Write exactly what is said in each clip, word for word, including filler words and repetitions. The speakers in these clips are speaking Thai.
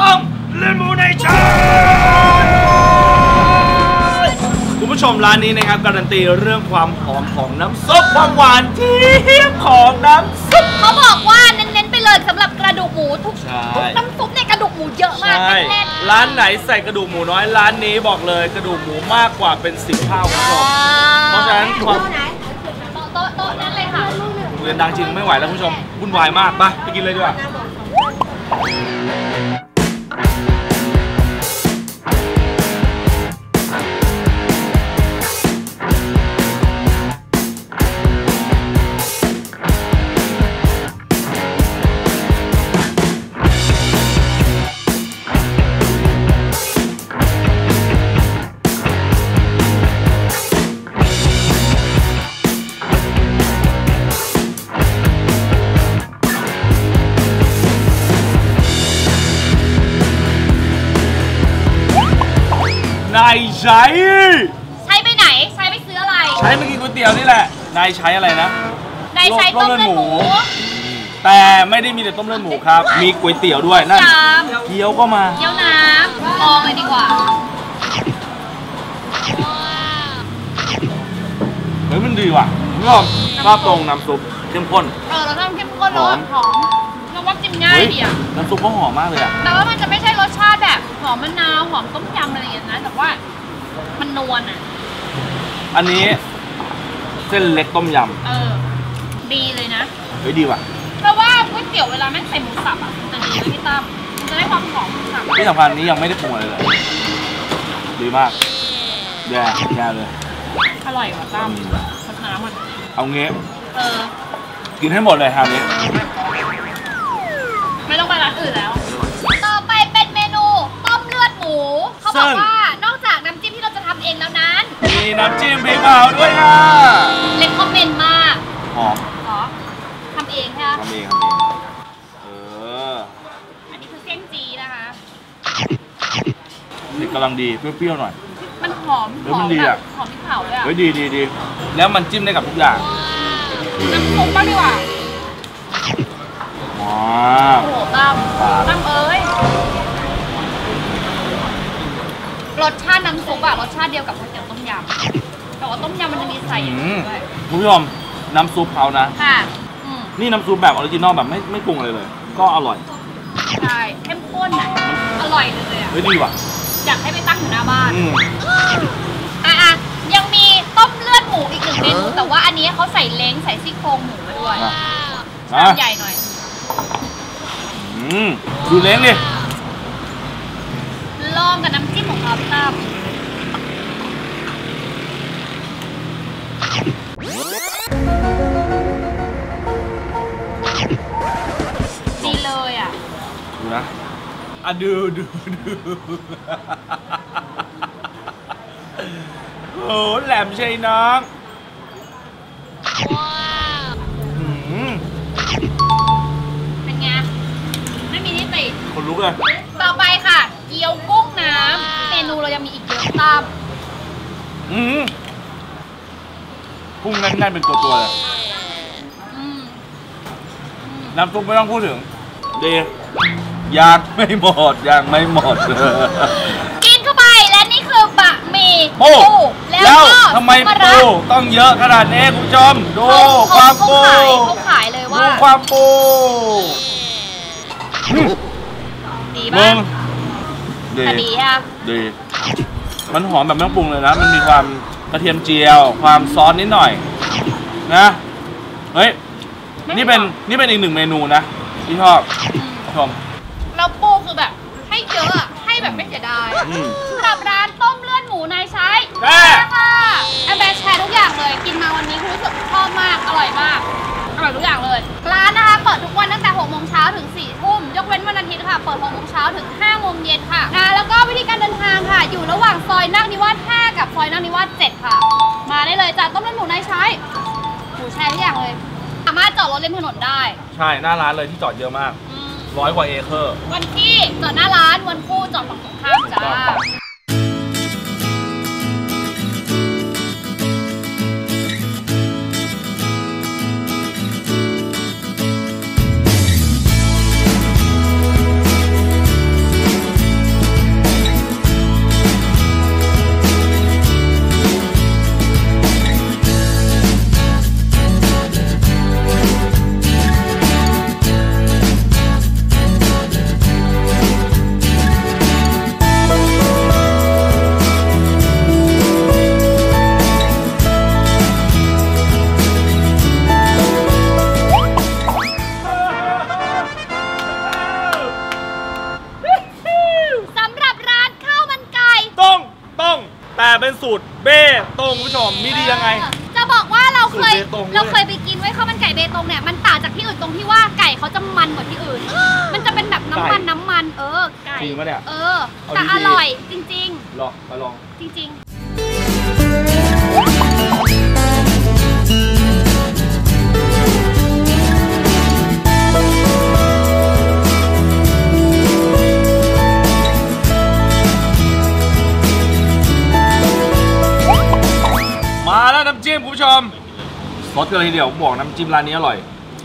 ต้มเลือดหมูในชามคุณผู้ชมร้านนี้นะครับการันตีเรื่องความหอมของน้ำซุปความหวานเจี๊ยบของน้ำซุปเขาบอกว่าเน้นๆไปเลยสำหรับกระดูกหมูทุกน้ำซุปในกระดูกหมูเยอะมากแน่นร้านไหนใส่กระดูกหมูน้อยร้านนี้บอกเลยกระดูกหมูมากกว่าเป็นสิบเท่าคุณผู้ชมเพราะฉะนั้นความโต๊ะโต๊ะนั้นเลยค่ะเรียนดังจริงไม่ไหวแล้วคุณผู้ชมวุ่นวายมากไปไปกินเลยดีกว่านายใช้ใช้ไปไหนใช้ไปซื้ออะไรใช้มากินก๋วยเตี๋ยวนี่แหละนายใช้อะไรนะนายใช้ต้มเลือดหมูแต่ไม่ได้มีแต่ต้มเลือดหมูครับมีก๋วยเตี๋ยวด้วยนั่นเกี๊ยวก็มาเกี๊ยวน้ำลองเลยดีกว่าเฮ้ยมันดีว่ะชอบชอบตรงน้ำซุปเข้มข้นเออเราต้องเข้มข้นหอมหอมเราว่ากินง่ายดีอ่ะน้ำซุปก็หอมมากเลยอ่ะแต่ว่ามันจะไม่ใช่รสชาติแบบหอมมะนาวหอมต้มยำอะไรอย่างนั้นแต่ว่ามันนวลอ่ะอันนี้เส้นเล็กต้มยำเออดีเลยนะเฮ้ยดีว่ะเพราะว่าก๋วยเตี๋ยวเวลาแม่งใส่หมูสับอ่ะจะดีเลยพี่ตั้มมันจะได้ความหอมหมูสับที่สำคัญนี้ยังไม่ได้ปรุงอะไรเลยดีมากแย่แย่เลยอร่อยว่ะตั้มพัฒนามันเอาเงี้ยเออกินให้หมดเลยทางนี้ไม่ต้องไปร้านอื่นแล้วต่อไปเป็นเมนูต้มเลือดหมูเขาบอกว่านอกจากน้ำจิ้มที่เราจะทำเองแล้วนั้นมีน้ำจิ้มพริกเผาด้วยค่ะเล็กคอมเมนต์มากหอมหรอทำเองใช่ไหมทำเองทำเองเอออันนี้คือเส้นจีนะคะเผ็ดกำลังดีเปรี้ยวๆหน่อยมันหอมหอมดีอ่ะหอมพริกเผาเลยอ่ะเฮ้ยดีดีดีแล้วมันจิ้มได้กับทุกอย่างน้ำซุปบ้างดีกว่าว้าโอ้โหตั้มตั้มเอ้ยรสชาติน้ำซุปอะรสชาติเดียวกับก๋วยเตี๋ยวต้มยำแต่ว่าต้มยำมันจะมีใส่อย่างนี้ด้วยคุณผู้ชมน้ำซุปเขานะค่ะนี่น้ำซุปแบบออริจินอลแบบไม่ไม่ปรุงอะไรเลยก็อร่อยใช่เข้มข้นอะอร่อยเลยอะเฮ้ยดีว่ะอยากให้ไปตั้งอยู่หน้าบ้านอ่ะอ่ะยังมีต้มเลือดหมูอีกหนึ่งเมนูแต่ว่าอันนี้เขาใส่เล้งใส่ซี่โครงหมูมาด้วยชามใหญ่หน่อยอืมดูเล้งดิลองกับน้ำจิ้มของเขาพี่ตั้มดีเลยอ่ะดูนะอ่ะดูดูดูโอ้แหลมใช่น้องเป็นไงไม่มีที่ติคนลุกเลยต่อไปค่ะเกี๊ยวกุ้งน้ำเมนูเรายังมีอีกเยอะตามอืมกุ้งแน่นๆเป็นตัวตัวเลยน้ำซุปไม่ต้องพูดถึงดียากไม่หมดยังไม่หมดกินเข้าไปและนี่คือบะหมี่ปูแล้วทำไมปูต้องเยอะขนาดนี้คุณผู้ชมดูความปูเขาขายเลยว่าดูความปูดีมากดีดีค่ะดีมันหอมแบบไม่ต้องปรุงเลยนะมันมีความกระเทียมเจียวความซอสนิดหน่อยนะเฮ้ยนี่เป็นนี่เป็นอีกหนึ่งเมนูนะที่ชอบชมเราปูคือแบบให้เยอะอะให้แบบไม่เสียดายสำหรับร้านต้มเลือดหมูนายใช้แม่ค่ะแอมแบร์แชร์ทุกอย่างเลยกินมาวันนี้รู้สึกชอบมากอร่อยมากอร่อยทุกอย่างเลยร้านนะคะเปิดทุกวันตั้งแต่หกโมงเช้าถึงสี่ทุ่มยกเว้นวันอาทิตย์ค่ะเปิดหกโมงเช้าถึงห้าโมงเย็นค่ะนะแล้วก็วิธีการเดินทางค่ะอยู่ระหว่างซอยนาคนิวาสห้ากับซอยนาคนิวาสเจ็ดค่ะมาได้เลยจากต้มเลือดหมูนายใช้หมูแชร์ทุกอย่างเลยสามารถจอดรถริมถนนได้ใช่หน้าร้านเลยที่จอดเยอะมากร้อยกว่าเอเคอร์วันที่จอดหน้าร้านวันคู่จอดฝั่งตรงข้ามจ้าเป็นสูตรเบตงคุณผู้ชมมีดียังไงจะบอกว่าเราเคยสูตรเบตงด้วยเราเคยไปกินไว้ข้าวมันไก่เบตงเนี่ยมันต่างจากที่อื่นตรงที่ว่าไก่เขาจะมันกว่าที่อื่น มันจะเป็นแบบน้ำมันน้ำมันเออไก่จริงปะเนี่ยเออแต่อร่อยจริงลองมาลองๆ จริง ๆมาแล้วน้ำจิ้มคุณผู้ชมรสกันเลยทีเดียวบอกน้ำจิ้มร้านนี้อร่อย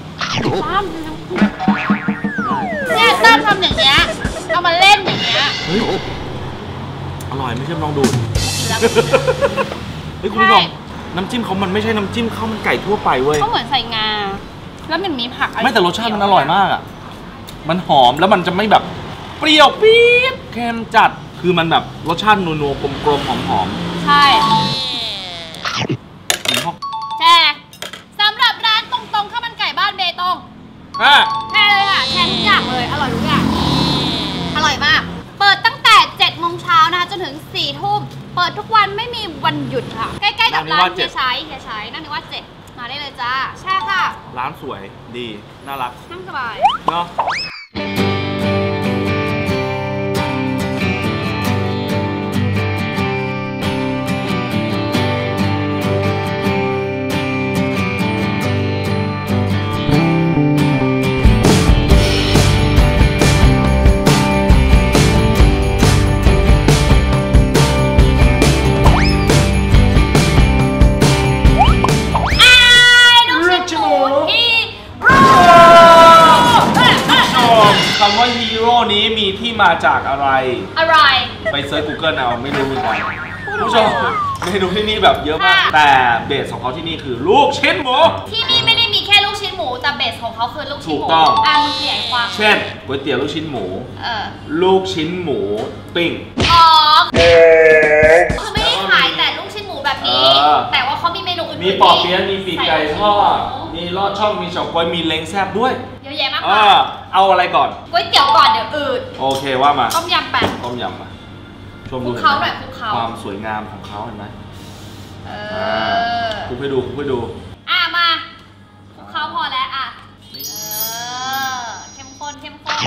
เนี่ยตั้มทำอย่างเงี้ยเอามาเล่นอย่างเงี้ยเฮ้ยอร่อยไม่ใช่ลองดูเฮ้ยคุณผู้ชมน้ำจิ้มเขามันไม่ใช่น้ำจิ้มข้าวมันไก่ทั่วไปเว้ยเขาเหมือนใส่งาแล้วมันมีผักไม่แต่รสชาติมันอร่อยมากอ่ะมันหอมแล้วมันจะไม่แบบเปรี้ยวปี๊ดเค็มจัดคือมันแบบรสชาตินัวๆกลมๆหอมๆใช่แชร์สำหรับร้านตรงๆข้าวมันไก่บ้านเบตงแชร์เลยค่ะแชร์ทุกอย่างเลยอร่อยทุกอย่างอร่อยมากเปิดตั้งแต่เจ็ดโมงเช้านะคะจนถึงสี่ทุ่มเปิดทุกวันไม่มีวันหยุดค่ะใกล้ๆกับร้านเฮียชัยเฮียชัยนั่นนี่ว่าเจ็ดมาได้เลยจ้าแช่ค่ะร้านสวยดีน่ารักนั่งสบายเนาะคำว่าฮีโร่นี้มีที่มาจากอะไรอะไรไปเซิร์ช Google เอาไม่รู้เหมือนกันผู้ชมเมนูที่นี่แบบเยอะมากแต่เบสของเขาที่นี่คือลูกชิ้นหมูที่นี่ไม่ได้มีแค่ลูกชิ้นหมูแต่เบสของเขาคือลูกชิ้นหมูถูกต้องอ่ะมึงขยายความเช่นก๋วยเตี๋ยวลูกชิ้นหมูเออลูกชิ้นหมูปิ้งอ๋อคือไม่ได้ขายแต่ลูกชิ้นหมูแบบนี้แต่ว่าเขามีเมนูอื่นมีปอเปี๊ยะมีปีกไก่ทอดมีลอดช่องมีเฉาก๊วยมีเล้งแซ่บด้วยเยอะแยะมากมายเอาอะไรก่อนก๋วยเตี๋ยวก่อนเดี๋ยวอืดโอเคว่ามาต้มยำแปะต้มยำมาชมดูเขาหน่อยเขาความสวยงามของเขาเห็นไหมเออคุไปดูคุไปดูอ่ะมาเขาพอแล้วอ่ะเออเข้มข้นเข้มข้น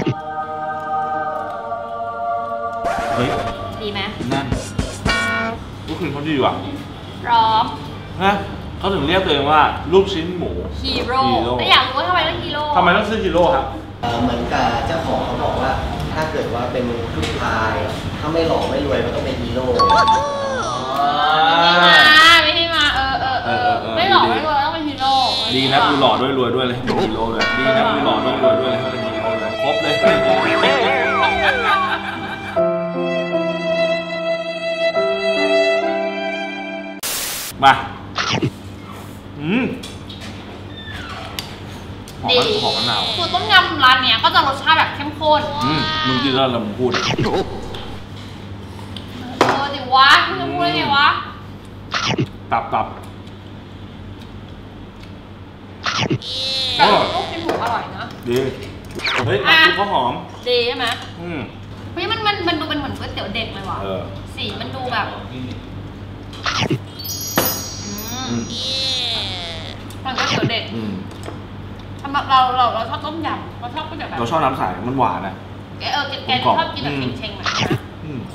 เฮ้ยดีไหมนั่นลูกชิ้นเขาดีว่ะพร้อมนะเขาถึงเรียกตัวเองว่าลูกชิ้นหมูฮีโร่แต่อยากรู้ว่าทำไมต้องฮีโร่ทำไมต้องซื้อฮีโร่ครับเหมือนกับเจ้าของเขาบอกว่าถ้าเกิดว่าเป็นผู้ชายถ้าไม่หล่อไม่รวยก็ต้องเป็นฮีโร่ไม่ให้มาเออเออเออไม่หล่อไม่รวยต้องเป็นฮีโร่ดีนะกูหล่อด้วยรวยด้วยเลยเป็นฮีโร่เลยดีนะกูหล่อด้วยรวยด้วยเลยเป็นฮีโร่เลยครบเลยมาอืมหอมหอมมะนาวสูตรต้มยำร้านเนี้ยก็จะรสชาติแบบเข้มข้นอืมมึงกินแล้วเราพูดเออดิวะมึงจะพูดได้ไงวะตับตับแต่ลูกชิ้นหมูอร่อยนะดีเฮ้ยน้ำซุปเขาหอมดีใช่ไหมอืมเฮ้ยมันมันมันดูเป็นเหมือนก๋วยเตี๋ยวเด็กเลยว่ะสีมันดูแบบมันก๋วยเตี๋ยวเด็กสำหรับเราเราเราชอบต้มยำเราชอบก๋วยเตี๋ยวแบบเราชอบน้ำใสมันหวานอ่ะแกเออแกชอบกินแบบเชงๆแบบนี้นะ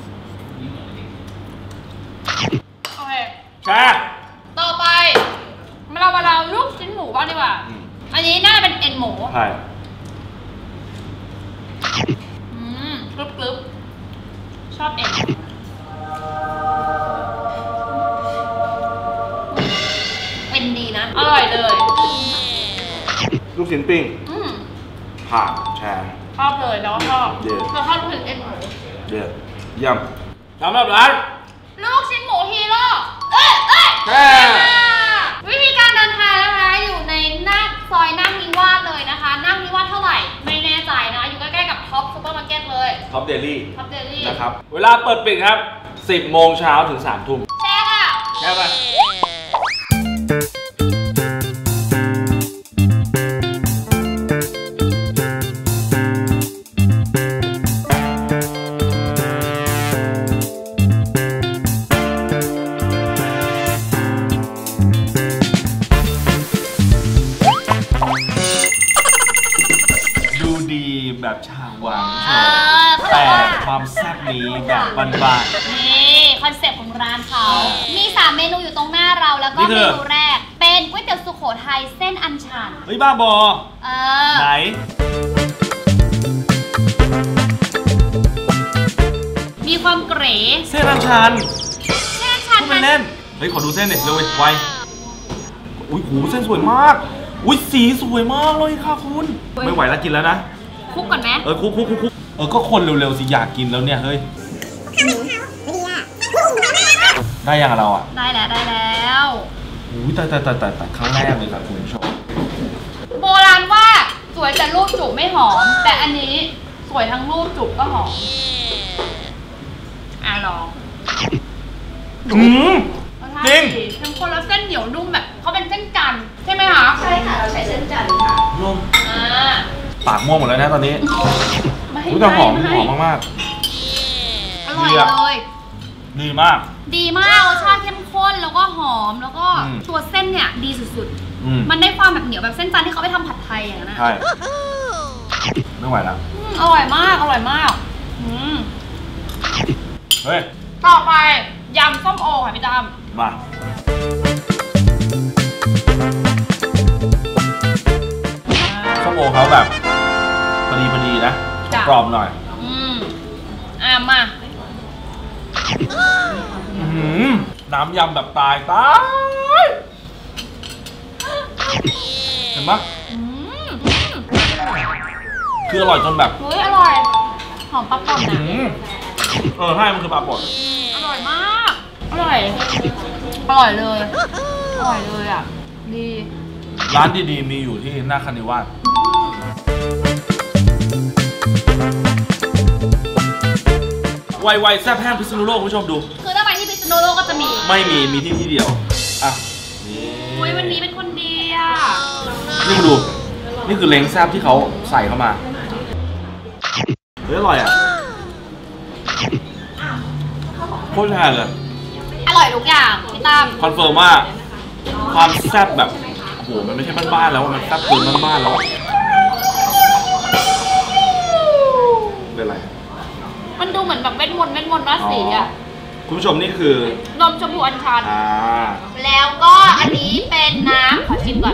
โอเคแช่ต่อไปมาเรามาเราลูกชิ้นหมูบ้างดีกว่าอันนี้น่าจะเป็นเอ็นหมูใช่อืมกรึบกรึบชอบเอ็นเป็นดีนะอร่อยเลยลูกชิ้นปิ้งผ่านแชร์ชอบเลยแล้วก็ชอบเราชอบลูกชิ้นเอ็นหมูเดี๋ยวย่ำสำหรับร้านลูกชิ้นหมูฮีโร่เอ้ยเอ้ยแช่วิธีการเดินทางนะคะอยู่ในหน้าซอยนาคนิวาสเลยนะคะนาคนิวาสเท่าไหร่ไม่แน่ใจนะอยู่ใกล้ๆกับท็อปซุปเปอร์มาร์เก็ตเลยท็อปเดลี่ท็อปเดลี่นะครับเวลาเปิดปิดครับสิบโมงเช้าถึงสามทุ่มแช่ค่ะแช่ไปความแซ่บนี้แบบบ้านๆนี่คอนเซ็ปต์ของร้านเขามีสามเมนูอยู่ตรงหน้าเราแล้วก็เมนูแรกเป็นก๋วยเตี๋ยวสุโขทัยเส้นอัญชันเฮ้ยบ้าบอเออไหนมีความเก๋เส้นอัญชันเส้นอัญชันมันเล่นเฮ้ยขอดูเส้นหน่อยเร็วไวอุ้ยหูเส้นสวยมากอุ้ยสีสวยมากเลยค่ะคุณไม่ไหวแล้วกินแล้วนะคุกก่อนไหมเออคุกคุกคุกคุกเออก็คนเร็วๆสิอยากกินแล้วเนี่ยเฮ้ยได้ยังเราอ่ะได้แล้วได้แล้วอุ้ยแต่แต่แต่แต่แต่ครั้งแรกเลยค่ะคุณผู้ชมโบราณว่าสวยแต่รูปจุกไม่หอมแต่อันนี้สวยทั้งรูปจุกก็หอมอ่ะลองอืมจริงทั้งคนแล้วเส้นเหนียวนุ่มแบบเขาเป็นเส้นจันทร์ใช่ไหมคะใช่ค่ะเราใช้เส้นจันทร์ค่ะนุ่มอ่าปากม่วงหมดแล้วนะตอนนี้รู้จักหอมหอมมากๆอร่อยเลยดีมากดีมากรสชาติเข้มข้นแล้วก็หอมแล้วก็ตัวเส้นเนี่ยดีสุดๆมันได้ความแบบเหนียวแบบเส้นจันทร์ที่เขาไปทำผัดไทยอย่างนั้นนะใช่ไม่ไหวแล้วอร่อยมากอร่อยมากเฮ้ยต่อไปยำส้มโอค่ะพี่ตั้มมาส้มโอเขาแบบพอดีพอดีนะกรอบหน่อยอืมอ่ะมาน้ำยำแบบตายตายเห็นปะคืออร่อยจนแบบเฮ้ยอร่อยหอมปลาป่นนะเออใช่มันคือปลาป่นอร่อยมากอร่อยอร่อยเลยอร่อยเลยอ่ะดีร้านดีๆมีอยู่ที่หน้าคณิวาสไวๆแซ่บแห้งพิษณุโลกคุณผู้ชมดูคือถ้าไปที่พิษณุโลกก็จะมีไม่มีมีที่ที่เดียวอ่ะอุ้ยวันนี้เป็นคนดีอ่ะนี่มาดูนี่คือเล้งแซ่บที่เขาใส่เข้ามาเฮ้ยอร่อยอ่ะโคตรแท้เลยอร่อยทุกอย่างพี่ตั้มคอนเฟิร์มว่าความแซ่บแบบโอ้โหมันไม่ใช่บ้านๆแล้วมันแซ่บเกินบ้านๆแล้วเป็นไรมันดูเหมือนแบบเวทมนต์เวทมนต์ราศีอ่ะคุณผู้ชมนี่คือนมชมพูอัญชันแล้วก็อันนี้เป็นน้ำขอชิมก่อน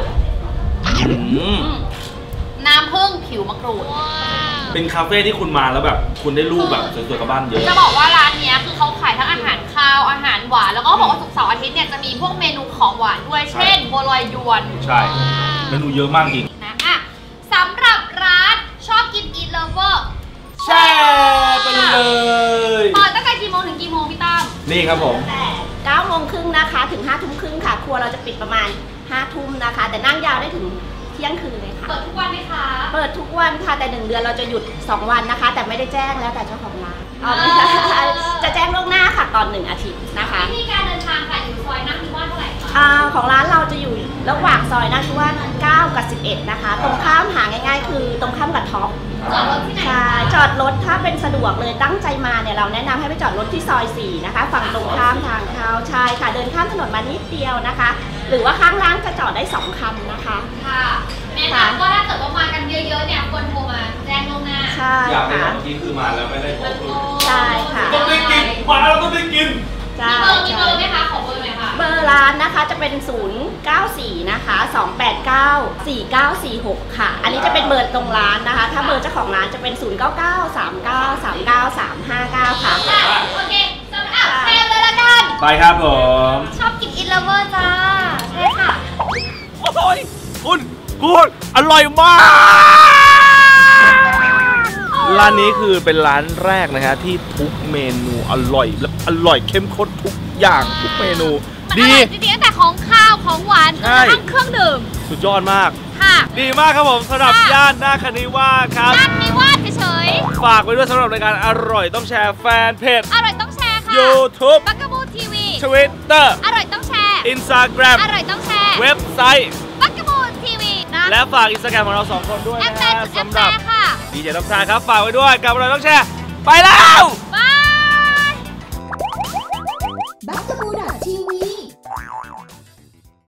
น้ำผึ้งผิวมะกรูดเป็นคาเฟ่ที่คุณมาแล้วแบบคุณได้รูปแบบสวยๆกับบ้านเยอะจะบอกว่าร้านนี้คือเขาขายทั้งอาหารคาวอาหารหวานแล้วก็บอกว่าศุกร์เสาร์อาทิตย์เนี่ยจะมีพวกเมนูของหวานด้วยเช่นบัวลอยยวนใช่เมนูเยอะมากจริงนะอ่ะสำหรับร้านชอบกินอีเลเวอร์แช่ไปเลยเปิดตั้งแต่กี่โมงถึงกี่โมงพี่ตั้มนี่ครับผมแต่เก้าโมงครึ่งนะคะถึงห้าทุ่มครึ่งค่ะครัวเราจะปิดประมาณห้าทุ่มนะคะแต่นั่งยาวได้ถึงเที่ยงคืนเลยค่ะเปิดทุกวันไหมคะเปิดทุกวันค่ะแต่หนึ่งเดือนเราจะหยุดสองวันนะคะแต่ไม่ได้แจ้งแล้วแต่เจ้าของร้านจะแจ้งล่วงหน้าค่ะตอนหนึ่งอาทิตย์นะคะวิธีการเดินทางค่ะอยู่ซอยนาคิวาสเท่าไหร่คะของร้านเราจะอยู่ระหว่างซอยนาคิวาสเก้ากับสิบเอ็ดนะคะตรงข้ามหาง่ายๆคือตรงข้ามกับท็อปจอดรถที่ไหนใช่จอดรถถ้าเป็นสะดวกเลยตั้งใจมาเนี่ยเราแนะนำให้ไปจอดรถที่ซอยสี่นะคะฝั่งตรงข้ามทางเข้าใช่ค่ะเดินข้ามถนนมานิดเดียวนะคะหรือว่าข้างร้านจะจอดได้สองคันนะคะค่ะแนะนำก็ถ้าเกิดว่ามากันเยอะๆเนี่ยควรโทรมาแจ้งล่วงหน้าใช่อยากไปเมื่อกี้คือมาแล้วไม่ได้ขอคุณใช่ค่ะต้องได้กินมาแล้วต้องได้กินมีเบอร์มีเบอร์ไหมคะขอเบอร์หน่อยค่ะเบอร์ร้านนะคะจะเป็นศูนย์ เก้า สี่ นะคะสอง แปด เก้า สี่ เก้า สี่ หกค่ะอันนี้จะเป็นเบอร์ตรงร้านนะคะถ้าเบอร์เจ้าของร้านจะเป็นศูนย์ เก้า เก้า สาม เก้า สาม เก้า สาม ห้า เก้าค่ะโอเคสำหรับแซมเลยละกันไปครับผมชอบกินอินเลเวอร์จ้าใช่ค่ะโอ้ยคุณคุณอร่อยมากร้านนี้คือเป็นร้านแรกนะฮะที่ทุกเมนูอร่อยและอร่อยเข้มข้นทุกอย่างทุกเมนูดีจริงๆตั้งแต่ของข้าวของหวานจนกระทั่งเครื่องดื่มสุดยอดมากค่ะดีมากครับผมสำหรับย่านนาคณิวาสครับนาคณิวาสเฉยๆฝากไว้ด้วยสำหรับรายการอร่อยต้องแชร์แฟนเพจอร่อยต้องแชร์ค่ะ YouTube บักกะบูทีวี Twitter อร่อยต้องแชร์ Instagram อร่อยต้องแชร์เว็บไซต์บักกะบูทีวีนะและฝาก Instagram ของเราสองคนด้วยนะสำหรับดีเจต้องชาครับฝากไว้ด้วยกับอร่อยต้องแชร์ไปแล้ว